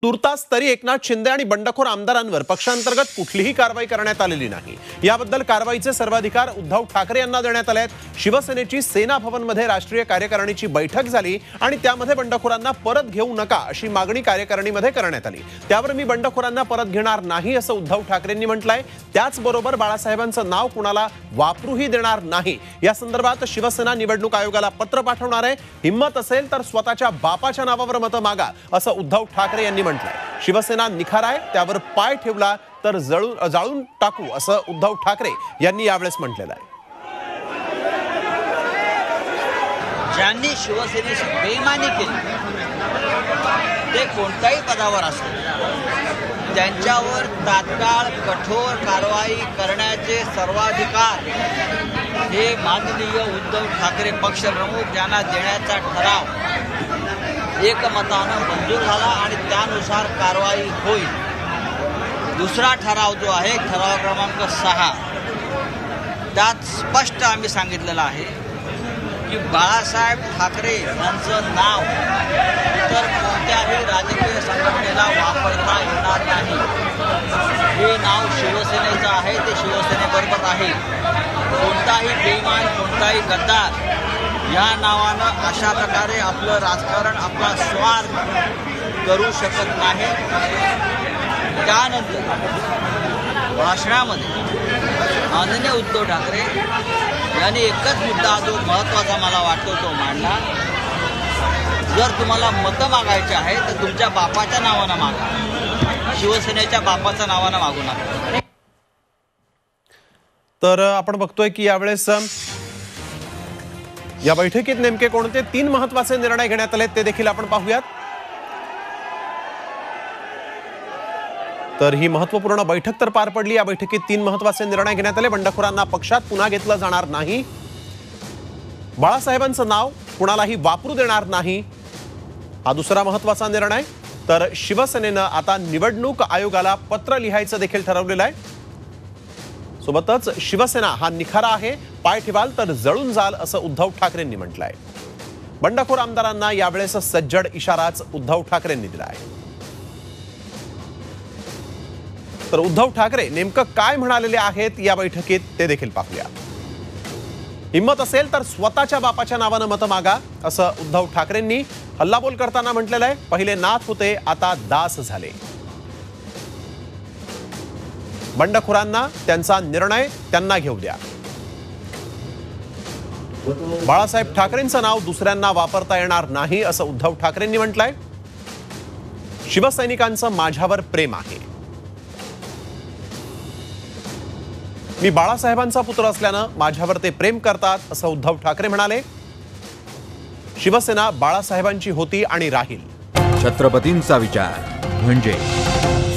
तुर्तास तरी एकनाथ शिंदे आणि बंडखोर आमदारांवर पक्षांतर्गत कुठलीही कारवाई करण्यात आलेली नाही। याबद्दल कारवाईचे सर्वाधिकार उद्धव ठाकरे यांना देण्यात आले आहेत। शिवसेनेची सेना भवनमध्ये राष्ट्रीय कार्यकारिणीची बैठक झाली आणि त्यामध्ये बंडखोरांना परत घेऊ नका अशी मागणी कार्यकारिणीमध्ये करण्यात आली। त्यावर मी बंडखोरांना परत घेणार नाही असं उद्धव ठाकरेंनी म्हटलंय। त्याचबरोबर बाळासाहेबांचं नाव कुणाला वापरूही देणार नाही। या संदर्भात शिवसेना निवडणूक आयोगाला पत्र पाठवणार आहे। हिम्मत असेल तर स्वतःच्या बापाच्या नावावर मतं मागा असं उद्धव ठाकरे यांनी म्हटलंय। शिवसेना निखारा आहे, त्यावर पाय ठेवला तर जाळून टाकू असं उद्धव ठाकरे यांनी यावेळेस म्हटलेलं आहे। ज्यांनी शिवसेनेशी बेईमानी केली ते कोणत्याही पदावर असो त्यांच्यावर तात्काळ कठोर कारवाई करण्याचे सर्वाधिकार हे माननीय उद्धव ठाकरे पक्षप्रमुख यांना देण्याचा ठराव एकमतानं मंजूर झाला आणि त्यानुसार कारवाई होईल। दुसरा ठराव जो आहे ठराव क्रमांक 6 त्यात स्पष्ट आम्ही सांगितलेलं आहे की बाळासाहेब ठाकरे यांचं नाव तर कोणत्याही राजकीय संघटनेला वापरता येणार नाही। हे नाव शिवसेनेचं आहे, ते शिवसेनेबरोबर आहे। कोणताही बेईमान कोणताही गद्दार या नावानं अशा प्रकारे आपलं राजकारण आपला स्वार्थ करू शकत नाही। त्यानंतर भाषणामध्ये माननीय उद्धव ठाकरे यांनी एकच मुद्दा जो महत्त्वाचा मला वाटतो तो मांडला, जर तुम्हाला मतं मागायचे आहे तर तुमच्या बापाच्या नावानं मागा, शिवसेनेच्या बापाच्या नावानं मागू नका। तर आपण बघतोय की यावेळेस या बैठकीत नेमके कोणते 3 महत्त्वाचे निर्णय घेण्यात आले ते देखील आपण पाहूयात। तर ही महत्त्वपूर्ण बैठक तर पार पडली। या बैठकीत 3 महत्त्वाचे निर्णय घेण्यात आले। बंडखोरांना पक्षात पुन्हा घेतलं जाणार नाही, बाळासाहेबांचं नाव कुणालाही वापरू देणार नाही, हा दुसरा महत्त्वाचा निर्णय। तर शिवसेनेनं आता निवडणूक आयोगाला पत्र लिहायचं देखील ठरवलेलं आहे। सोबतच शिवसेना हा निखारा आहे, पाय ठेवाल तर जळून जाल असं उद्धव ठाकरेंनी म्हटलंय। बंडखोर आमदारांना यावेळेस सज्जड इशाराच उद्धव ठाकरेंनी दिला आहे। तर उद्धव ठाकरे नेमकं काय म्हणालेले आहेत या बैठकीत ते देखील पाहूया। हिम्मत असेल तर स्वतःच्या बापाच्या नावानं मतं मागा असं उद्धव ठाकरेंनी हल्लाबोल करताना म्हटलेलं आहे। पहिले नाथ होते, आता दास झाले। बंडखोरांना त्यांचा निर्णय त्यांना घेऊ द्या। बाळासाहेब ठाकरेंचं नाव दुसऱ्यांना वापरता येणार नाही असं उद्धव ठाकरेंनी म्हटलंय। शिवसैनिकांचं माझ्यावर प्रेम आहे, मी बाळासाहेबांचा पुत्र असल्यानं माझ्यावर ते प्रेम करतात असं उद्धव ठाकरे म्हणाले। शिवसेना बाळासाहेबांची होती आणि राहील। छत्रपतींचा विचार म्हणजे